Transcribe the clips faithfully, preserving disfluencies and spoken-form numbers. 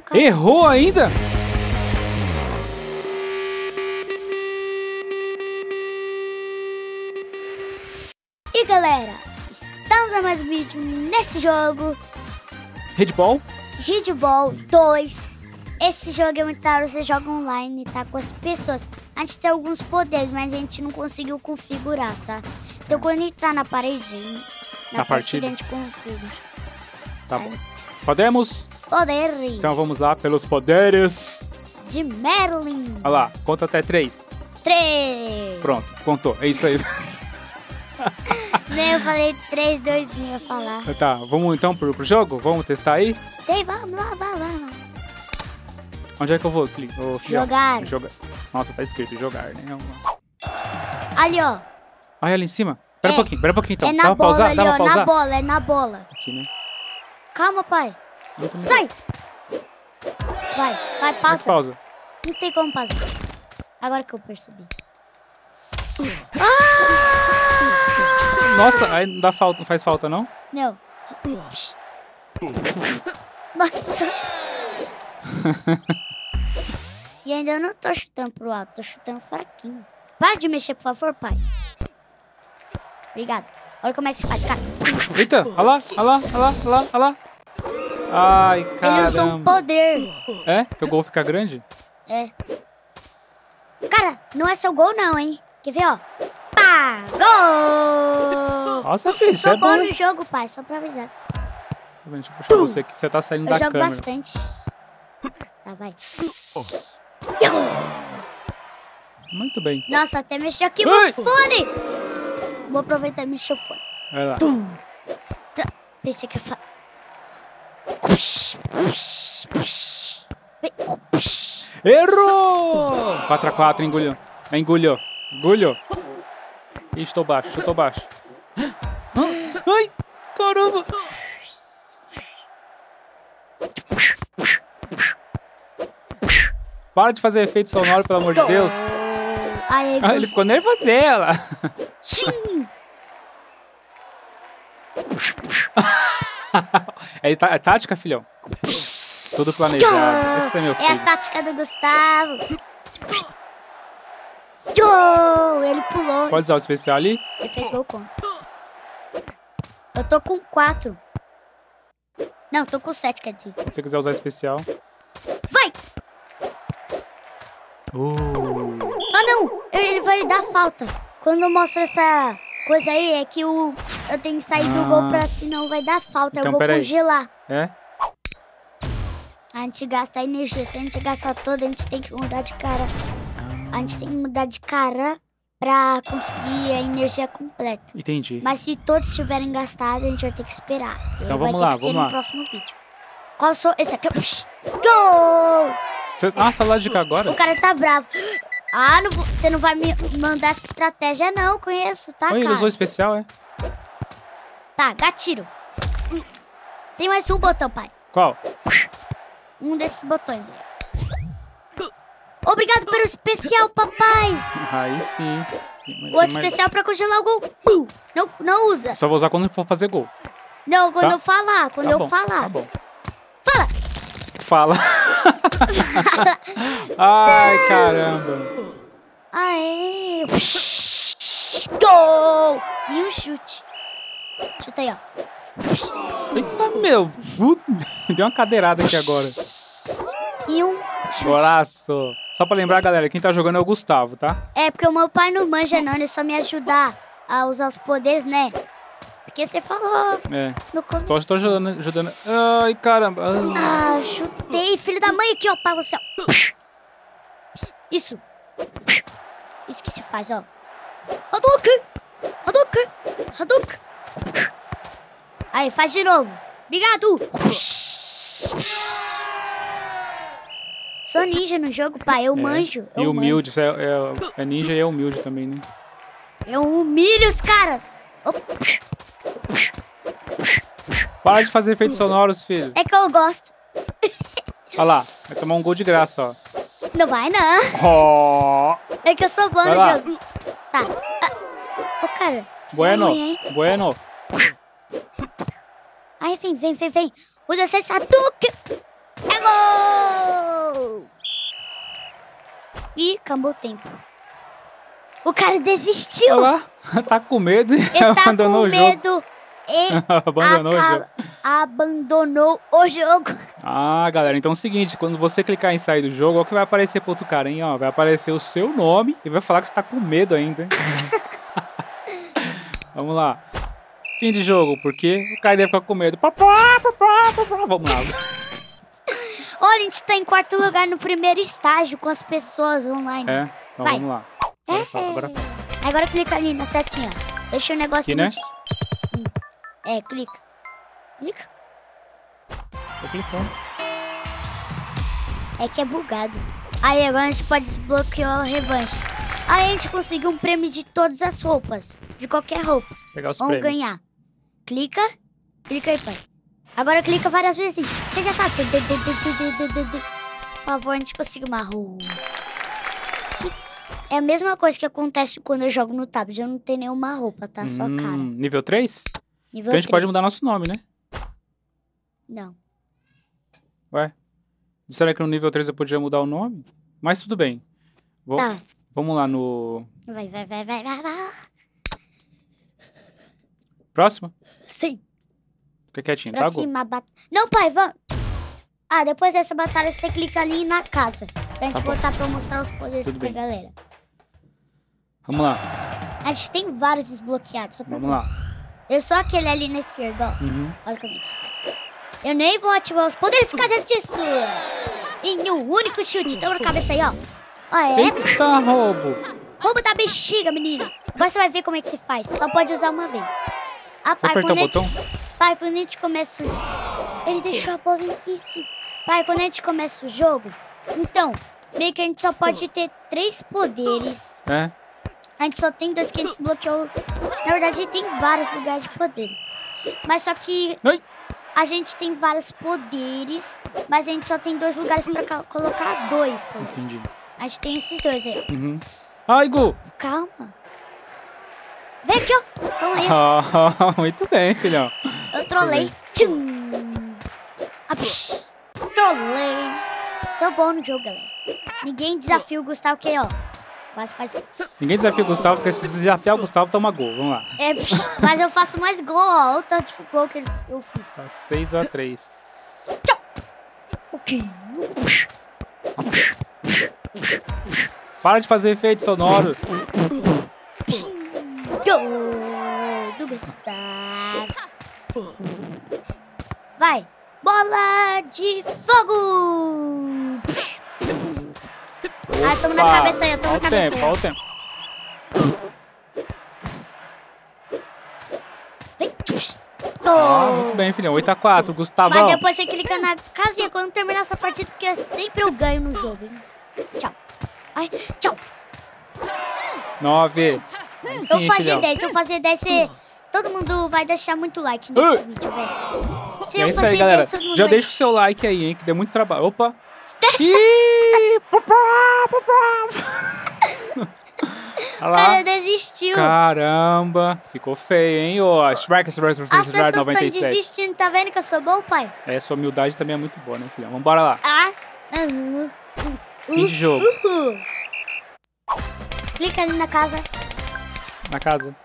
cara. Errou ainda? E galera, estamos a mais um vídeo nesse jogo Redball? Redball dois. Esse jogo é muito da hora, você joga online, tá? Com as pessoas. A gente tem alguns poderes, mas a gente não conseguiu configurar, tá? Então quando entrar na parede, na, Na partida, partida. a gente configura. Tá bom. Podemos? Poder Então vamos lá pelos poderes. de Merlin. Olha lá, conta até três. três. Pronto, contou. É isso aí. Nem eu falei três, dois, um, ia falar. Tá, vamos então pro, pro jogo? Vamos testar aí? Sei, vamos lá, vamos lá. Onde é que eu vou, Cli? Ô, filhão. Jogar. Jogar. Nossa, tá escrito jogar, né? Vamos lá. Ali, ó. Olha ali em cima. Espera É, um pouquinho, espera um pouquinho então. É Dá na pra bola pausar? ali, Dá pra ó. pausar? Na bola, é na bola. Aqui, né? Calma, pai. Eu também. Sai! Vai, vai, Mas passa. pausa. Não tem como passar. Agora que eu percebi. Ah! Nossa, aí não dá falta, não faz falta, não? Não. Nossa. E ainda eu não tô chutando pro alto, tô chutando fraquinho. Para de mexer, por favor, pai. Obrigado. Olha como é que se faz, cara. Eita, olha lá, olha lá, olha lá, olha lá, olha lá. Ai, caramba. Ele usou um poder. É? Que o gol fica grande? É. Cara, não é seu gol não, hein? Quer ver, ó? Pá! Gol! Nossa, filho, isso Sou é bom bom. no jogo, pai, só pra avisar. Deixa eu puxar você que você tá saindo Eu da jogo câmera. bastante. Tá, vai. Muito bem. Nossa, até mexeu aqui Ai! no fone. Vou aproveitar e mexer o fone. Vai lá. Tá. Pensei que ia falar. Vem. Errou! quatro a quatro, engoliu. Engoliu. Engoliu. Ixi, tô baixo, eu tô baixo. Ai, caramba. Para de fazer efeito sonoro, pelo amor de Deus. Ai, Ah, ele ficou nervosela. Tchim. É, tá- é tática, filhão? Tudo planejado. Esse é meu É a filho. tática do Gustavo. Yo! Ele pulou. Pode usar o especial ali? Ele fez gol contra. Eu tô com quatro. Não, tô com sete, quer dizer. Se você quiser usar o especial. Vai! Uh. Ah, não! Ele vai dar falta. Quando mostra essa coisa aí, é que o, eu tenho que sair do Ah. gol pra senão vai dar falta. Então, eu vou peraí. congelar. É? A gente gasta energia. Se a gente gastar toda, a gente tem que mudar de cara. A gente tem que mudar de cara pra conseguir a energia completa. Entendi. Mas se todos estiverem gastados, a gente vai ter que esperar. E Então vai vamos ter lá, que ser vamos no lá. próximo vídeo. Qual sou? Esse aqui. Gol! Você... Nossa, lá de cá agora? O cara tá bravo. Ah, não vou- você não vai me mandar essa estratégia, não. Conheço, tá, Oi, ele cara? usou o especial, é? Tá, gatilho. Tem mais um botão, pai. Qual? Um desses botões aí. Obrigado pelo especial, papai. Aí sim. O outro especial pra congelar o gol. Uh, Não, não usa. Só vou usar quando for fazer gol. Não, quando Tá. eu falar. Quando Tá eu bom, falar. Tá bom. Fala. Fala. Ai, caramba. Aê. Gol. E um chute. Chuta aí, ó. Eita, meu. Uh, Deu uma cadeirada aqui agora. E um chute. Golaço. Só pra lembrar, galera, quem tá jogando é o Gustavo, tá? É, porque o meu pai não manja, não. Ele só me ajudar a usar os poderes, né? Porque você falou É. no começo. Tô, tô ajudando, ajudando. Ai, caramba. Ai. Ah, chutei. Filho da mãe aqui, ó. Pra você, ó. Isso. Isso que se faz, ó. Hadouken. Hadouken. Hadouken. Aí, faz de novo. Obrigado. Sou ninja no jogo, pai. Eu É. manjo. E Eu humilde, isso é, é, é ninja e é humilde também, né? manjo. Eu humilho os caras. Opa. Para de fazer efeitos sonoros, filho. É que eu gosto. Olha lá, vai tomar um gol de graça, ó. Não vai, não. Oh. É que eu sou bom Vai no lá. jogo. Tá. Ah. Ô, cara. você é Bueno, ruim, hein? bueno. Aí, vem, vem, vem, vem. O dezesseis Hadouken. É gol! Ih, acabou o tempo. O cara desistiu. Olha lá, tá com medo e Está abandonou com o jogo. medo e Abandonou o aca- jogo. abandonou o jogo. Ah, galera, então é o seguinte, quando você clicar em sair do jogo, olha o que vai aparecer pro outro cara, hein? Ó, vai aparecer o seu nome e vai falar que você tá com medo ainda, hein? Vamos lá. Fim de jogo, porque o cara deve ficar com medo. Papá, papá, papá. Vamos lá. Olha, a gente tá em quarto lugar no primeiro estágio com as pessoas online. É, então Vai. vamos lá. Agora, fala, agora... Agora clica ali na setinha. Deixa o negócio Aqui, né? muito- Hum. É, clica. Clica. Tô clicando. É que é bugado. Aí agora a gente pode desbloquear a revanche. Aí a gente conseguiu um prêmio de todas as roupas. De qualquer roupa. Pegar os Vamos prêmios. ganhar. Clica. Clica aí, pai. Agora clica várias vezes. Você já sabe. Por favor, a gente conseguiu uma roupa. É a mesma coisa que acontece quando eu jogo no tablet. Eu não tenho nenhuma roupa, tá? Só a Hum, cara. nível três? Nível Então a gente pode três. mudar nosso nome, né? Não. Ué? Será que no nível três eu podia mudar o nome? Mas tudo bem. Vou- Tá. Vamos lá no... Vai, vai, vai, vai, vai, vai. Próximo? Sim. Fica quietinho, pagou. Próxima batalha. Não, pai, vamos. Ah, depois dessa batalha você clica ali na casa. Pra gente Tá bom. voltar pra mostrar os poderes Tudo pra bem. galera. Vamos lá, A gente tem vários desbloqueados. Só pra... vamos lá. Eu sou aquele ali na esquerda, ó. Uhum. Olha como é que você faz. Eu nem vou ativar os poderes por causa disso. Em um único chute. Então na cabeça aí, ó. Ó, é. Eita, roubo. Roubo da bexiga, menina. Agora você vai ver como é que se faz. Só pode usar uma vez. Ah, Só pai, apertar quando o a gente... botão? Pai, quando a gente começa o... Ele deixou a bola invisível. Pai, quando a gente começa o jogo... Então, meio que a gente só pode ter três poderes. É. A gente só tem dois que a gente desbloqueou. Na verdade, tem vários lugares de poderes. Mas só que Ai. a gente tem vários poderes, mas a gente só tem dois lugares pra ca- colocar dois poderes. Entendi. A gente tem esses dois aí. Uhum. Ai, Gu. Calma. Vem aqui, ó. Calma aí, ó. Ah, muito bem, filhão. Eu trolei. Tchum. Ah, psh. Trolei. Sou bom no jogo, galera. Ninguém desafia o Gustavo, que ó. Quase faz gol. Ninguém desafia o Gustavo, porque se desafiar o Gustavo, toma gol. Vamos lá. É, psh, mas eu faço mais gol, ó. Olha o tanto de gol que ele- eu fiz. Tá seis a três. Ok. Para de fazer efeito sonoro. Gol do Gustavo. Vai. Bola de fogo. Ah, tamo na Opa. cabeça aí, eu tô na Olha o cabeça tempo, aí. olha ó. o tempo. Vem. Tchus. Ah, Gol. muito bem, filhão. oito a quatro, Gustavão. Mas depois você clica na casinha quando terminar essa partida, porque sempre eu ganho no jogo, hein? Tchau. Ai, tchau. nove. Se Sim, eu fazer filhão. dez, se eu fazer dez, você... todo mundo vai deixar muito like nesse Uh! vídeo, velho. Se É eu isso fazer aí, galera. dez, todo mundo Já vai... deixa o seu like aí, hein, que deu muito trabalho. Opa. Ih, papá, papá. Olha O cara lá. desistiu. Caramba. Ficou feio, hein, ô. Shrek, Shrek, As Shrek, pessoas estão noventa e sete. desistindo, tá vendo que eu sou bom, pai? É, sua humildade também é muito boa, né, filhão? Vambora lá. Ah. Uhum. Fim de jogo. Uhul. Clica ali na casa. Na casa.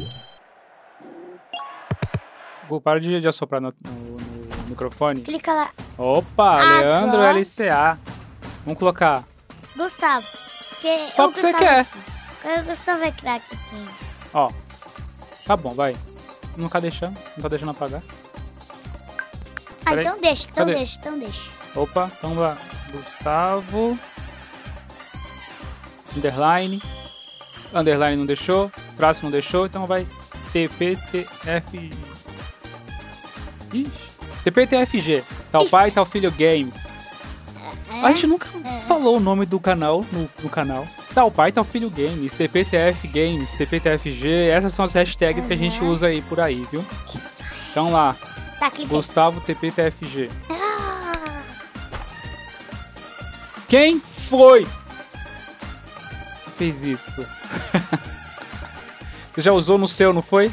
Gu, para de, de assoprar no, no- no microfone. Clica lá. Opa, Agora. Leandro L C A. Vamos colocar. Gustavo. Que Só o o que você Gustavo- quer. O Gustavo é craque aqui. Ó. Tá bom, vai. Não tá deixando. Não tá deixando apagar. Ah, Peraí. então deixa, então Cadê? deixa, então deixa. Opa, então vamos lá. Gustavo. Underline. Underline não deixou. Traço não deixou. Então vai T P T F. Ixi. T P T F G. Tal Isso. pai, tal filho games. É? A gente nunca É. falou o nome do canal no, no canal. Tal pai, tal filho games. T P T F games. T P T F G. Essas são as hashtags que a gente Aham. usa aí por aí, viu? Isso. Então lá. Tá, clica aí. Gustavo T P T F G. Ah, Quem foi que fez isso? Você já usou no seu, não foi?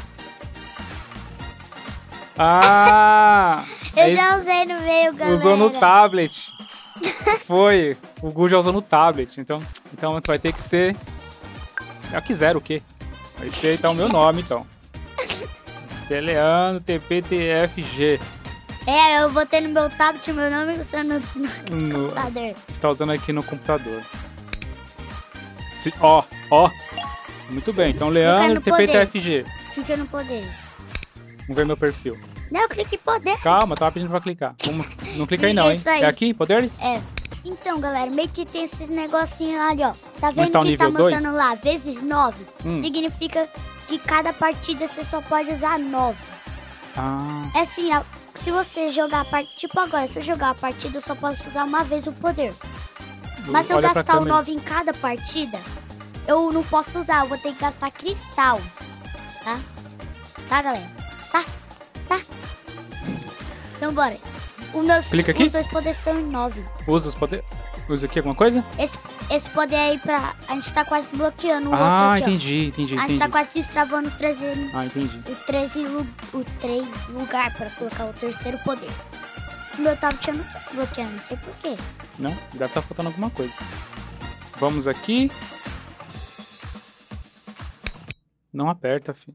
Ah! eu esse já usei no meio, galera. usou no tablet. Foi. O Gu já usou no tablet. Então, Então vai ter que ser... Eu quiser o quê? Vai ser então o meu nome, então. Vai ser Leandro T P T F G. É, eu botei no meu tablet meu nome e você no, no No... computador. A gente tá usando aqui no computador. Se... Ó, ó. Muito bem, então Leandro T P T F G. Clica no poderes. Vamos ver meu perfil. Não, clique em poder. Calma, tava pedindo pra clicar. Vamos... Não clica aí não, hein? Isso aí. É aqui, poderes? É. Então, galera, meio que tem esses negocinhos ali, ó. Tá vendo tá o que tá nível dois? mostrando lá? Vezes nove. Hum. Significa que cada partida você só pode usar nove. Ah, É assim, ó, se você jogar a partida... Tipo agora, se eu jogar a partida, eu só posso usar uma vez o poder. Mas se eu olha pra gastar o câmera. nove em cada partida, eu não posso usar. Eu vou ter que gastar cristal. Tá? Tá, galera? Tá? Tá? Então, bora. Os meus Clica aqui. Os dois poderes estão em nove. Usa os poderes. Usa aqui alguma coisa? Esse, esse poder aí pra... A gente tá quase bloqueando o outro Ah, aqui, entendi, entendi, ó. A gente entendi. tá quase destravando o treze, Ah, entendi. o treze, lu- o três lugar pra colocar o terceiro poder. O meu tablet não tá desbloqueando, não sei porquê. Não, deve estar faltando alguma coisa. Vamos aqui. Não aperta, filho.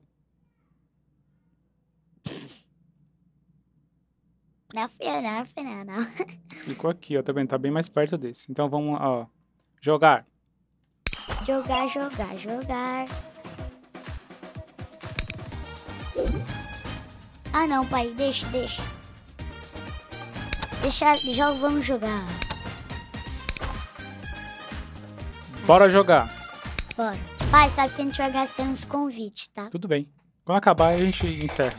Não, filha, não, filha, não. Clicou aqui, ó, tá vendo? Tá bem mais perto desse. Então vamos, ó, jogar. Jogar, jogar, jogar. Ah, não, pai, deixa, deixa. Deixa, já vamos jogar. Bora jogar. Bora. Pai, sabe que a gente vai gastando os convites, tá? Tudo bem. Quando acabar, a gente encerra.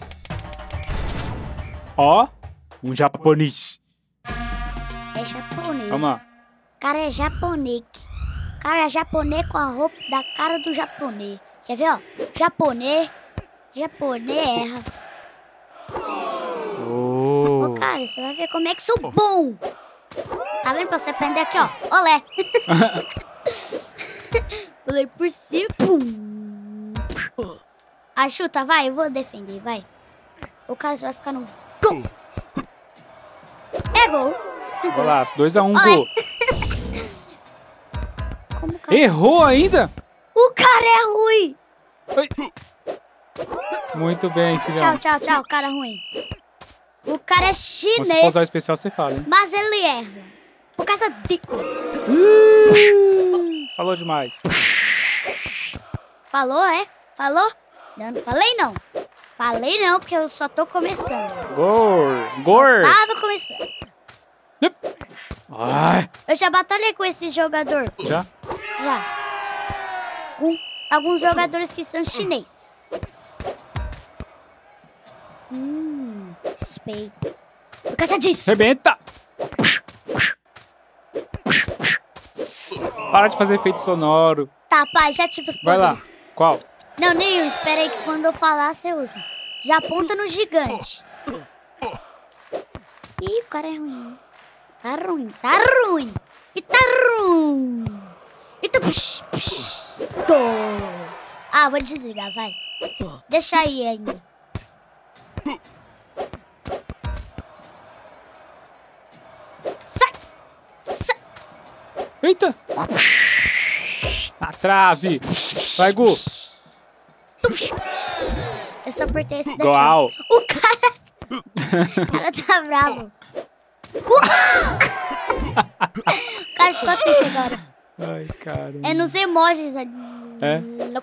Ó, um japonês. É japonês. Vamos lá. Cara é japonês. Cara é japonês com a roupa da cara do japonês. Quer ver, ó? Japonês. Japonês erra. Oh. Ô, cara, você vai ver como é que sou bom. Tá vendo? Pra você aprender aqui, ó. Olé. Pulei por cima. Pum. Ah, chuta, vai. Eu vou defender, vai. O cara só vai ficar no... Gol. É gol. Vai lá, dois a um, Olé. gol. Como o cara... Errou ainda? O cara é ruim. Oi. Muito bem, filhão. Tchau, tchau, tchau. Cara ruim. O cara é Se for chinês. usar o especial, você fala, hein? Mas ele erra. Por causa de... Uh, falou demais. Falou, é? Falou? Não, não falei não. Falei não, porque eu só tô começando. Gol. Gol. Tava começando. Ai, Eu já batalhei com esse jogador. já? Já. Com alguns jogadores que são chineses. Hum, suspeito. Por causa disso. Rebenta. Para de fazer efeito sonoro. Tá, pai, já tive os Vai lá. poderes. Qual? Não, nenhum. Espera aí que quando eu falar, você usa. Já aponta no gigante. Ih, o cara é ruim. Tá ruim, tá ruim. E tá ruim. E tá... Push, push. Tô. Ah, vou desligar, vai. Deixa aí ainda. Sai. Sai. Eita. Na trave. Vai, Gu. Eu só apertei esse daqui. Goal. O cara... o cara tá bravo. O cara ficou triste agora. Ai, caramba. É nos emojis ali. É?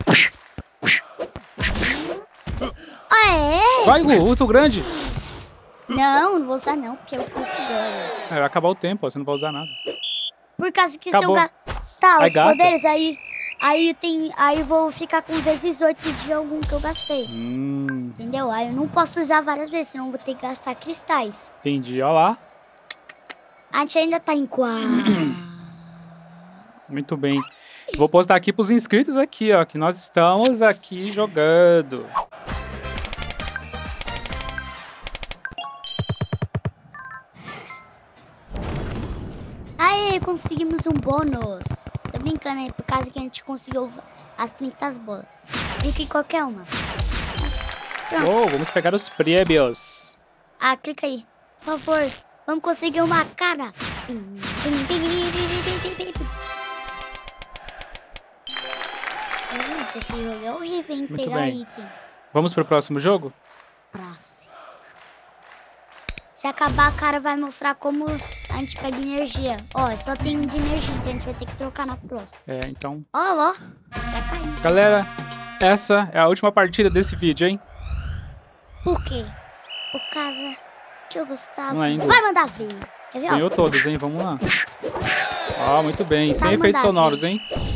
Ah, é? Vai, Gu. Urso grande. Não, não vou usar não, porque eu fiz agora. É, vai acabar o tempo, ó, você não vai usar nada. Por causa que Acabou. se eu gastar Aí os gasta. poderes, aí, aí, tem, aí eu vou ficar com vezes oito de algum que eu gastei. Hum, Entendeu? Aí eu não posso usar várias vezes, senão eu vou ter que gastar cristais. entendi. Ó lá. A gente ainda tá em quatro. Muito bem. Vou postar aqui pros inscritos aqui, ó, que nós estamos aqui jogando. Aí conseguimos um bônus. Tô brincando aí, por causa que a gente conseguiu as trinta bolas. Clica em qualquer uma. Oh, vamos pegar os prêmios. Ah, clica aí. Por favor, vamos conseguir uma cara. Gente, esse jogo é horrível, hein? Muito Pegar bem. item. Vamos pro próximo jogo? Próximo. Se acabar, a cara vai mostrar como a gente pega energia. Ó, só tem um de energia, então a gente vai ter que trocar na próxima. É, então... Ó, ó. Vai cair. Galera, essa é a última partida desse vídeo, hein? Por quê? Por causa que o Gustavo Não é, Ingo? vai mandar ver. Quer ver, ó? Ganhou todos, hein? Vamos lá. Ó, muito bem. Sem Sabe efeitos mandar sonoros, ver. hein?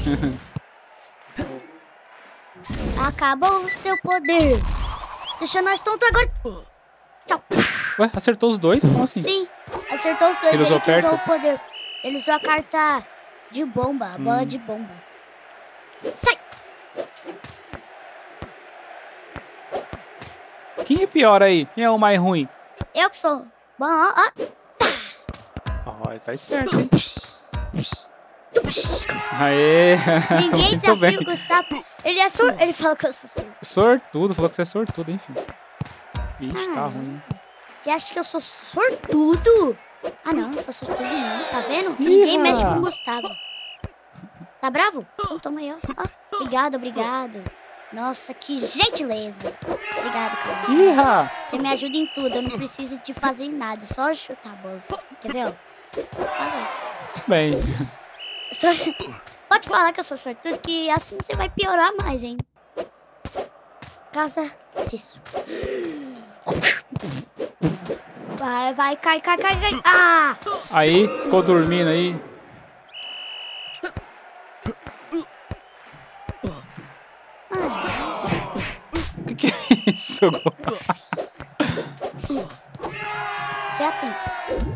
Acabou o seu poder. Deixa nós tontos agora. Tchau. Ué, acertou os dois? Como assim? Sim, acertou os dois. Ele usou que usou perto? o poder. Ele usou a carta de bomba, a bola Hum. de bomba. Sai! Quem é pior aí? Quem é o mais ruim? Eu que sou. Bom, ó, ó. Ó, ele tá esperto, hein? Aê! Ninguém Muito desafia bem. o Gustavo. Ele é sur... Ele falou que eu sou surdo. Sortudo, falou que você é sortudo, enfim. Ixi, tá Ah. ruim. Você acha que eu sou sortudo? Ah, não, não sou sortudo não. Tá vendo? Ninguém mexe com o Gustavo. Tá bravo? Então toma aí, ó. Ó, obrigado, obrigado. Nossa, que gentileza. Obrigado, cara. Iha! Você me ajuda em tudo. Eu não preciso te fazer nada. Só chutar a bola. Quer ver, ó? Fala Muito bem. aí. Só- Pode falar que eu sou sortudo, que assim você vai piorar mais, hein? Casa disso. Vai, vai, cai, cai, cai, cai. Ah! Aí, ficou dormindo aí. O que, que é isso? Vê a tempo.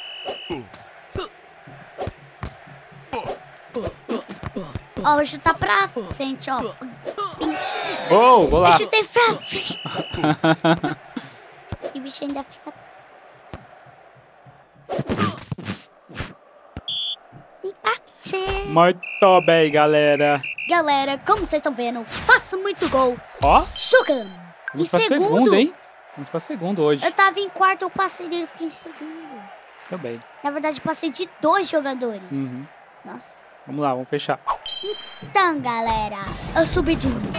Ó, vou chutar pra frente, ó. Oh, vou lá. Eu chutei pra frente. E o bicho ainda fica... Empate. Muito bem, galera. Galera, como vocês estão vendo, faço muito gol. Ó, Chugando. Em vamos pra segundo. segundo, hein? Vamos pra segundo hoje. Eu tava em quarto, eu passei dele e fiquei em segundo. Também. Na verdade, eu passei de dois jogadores. Uhum. Nossa. Vamos lá, vamos fechar. Então, galera, eu subi de novo.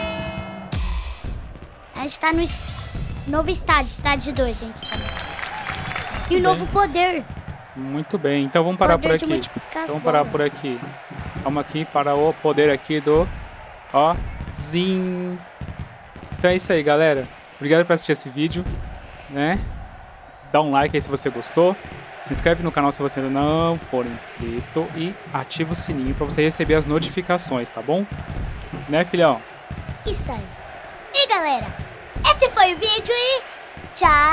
A gente tá no es- novo estádio, estádio dois, a gente tá no estádio. E o Bem. novo poder. Muito bem, então vamos parar Poder por de aqui. multiplicar as Vamos parar bolas. por aqui. Vamos aqui para o poder aqui do... Ó, zin. Então é isso aí, galera. Obrigado por assistir esse vídeo, né? Dá um like aí se você gostou. Se inscreve no canal se você ainda não for inscrito. E ativa o sininho para você receber as notificações, tá bom? Né, filhão? Isso aí. E, galera, esse foi o vídeo e tchau!